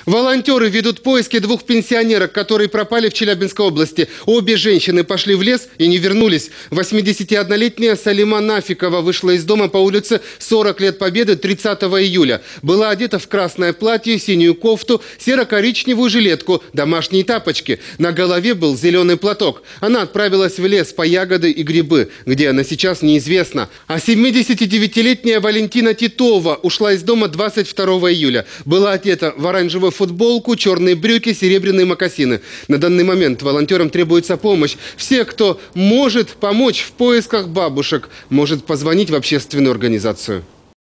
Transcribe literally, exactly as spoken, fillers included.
Волонтеры ведут поиски двух пенсионерок, которые пропали в Челябинской области. Обе женщины пошли в лес и не вернулись. восьмидесятиоднолетняя Салима Нафикова вышла из дома по улице сорок лет Победы тридцатого июля. Была одета в красное платье, синюю кофту, серо-коричневую жилетку, домашние тапочки. На голове был зеленый платок. Она отправилась в лес по ягоды и грибы. Где она сейчас, неизвестно. А семидесятидевятилетняя Валентина Титова ушла из дома двадцать второго июля. Была одета в оранжевую футболку, черные брюки, серебряные мокасины. На данный момент волонтерам требуется помощь. Все, кто может помочь в поисках бабушек, может позвонить в общественную организацию.